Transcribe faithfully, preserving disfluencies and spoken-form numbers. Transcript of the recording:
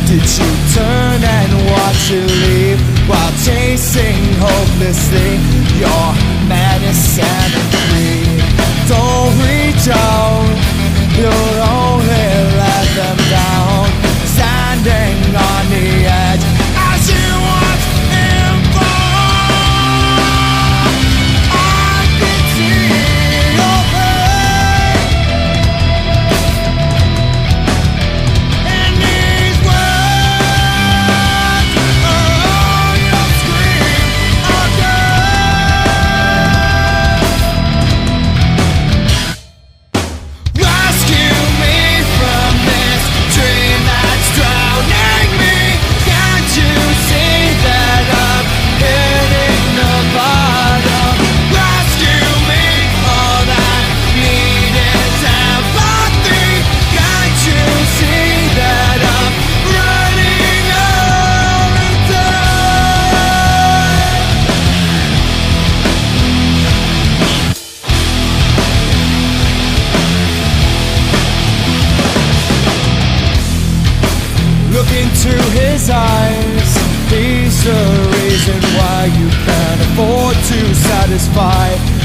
Did you turn and watch you leave while chasing hopelessly your madness and greed? Don't reach out, you'll only let them down. Standing on the edge as you watch him fall, I can see your pain. And these words are all you scream again. Rescue me from this dream that's drowning me. Can't you see that I'm hitting the bottom? Rescue me, all I need is empathy. Can't you see that I'm running out of time? Look into his eyes, he's the reason why you can't afford to satisfy